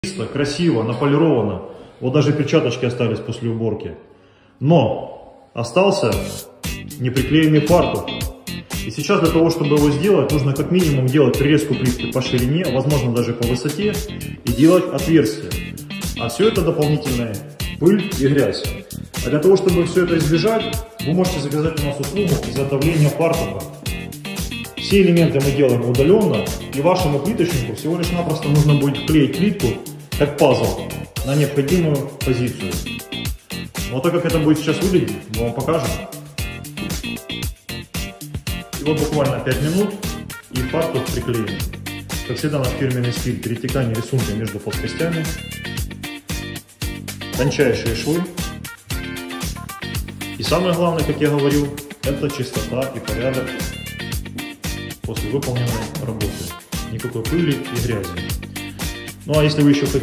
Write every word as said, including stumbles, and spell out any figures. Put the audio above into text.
чисто, красиво, наполировано. Вот даже перчаточки остались после уборки. Но остался неприклеенный фартук. И сейчас для того, чтобы его сделать, нужно как минимум делать прирезку плитки по ширине, возможно даже по высоте, и делать отверстие. А все это дополнительная пыль и грязь. А для того, чтобы все это избежать, вы можете заказать у нас услугу изготовления фартука. Все элементы мы делаем удаленно, и вашему плиточнику всего лишь напросто нужно будет вклеить плитку, как пазл, на необходимую позицию. Вот так как это будет сейчас выглядеть, мы вам покажем. И вот буквально пять минут, и фартук приклеен. Как всегда, наш фирменный стиль перетекания рисунка между плоскостями, тончайшие швы. И самое главное, как я говорил, это чистота и порядок после выполненной работы. Никакой пыли и грязи. Ну а если вы еще хотите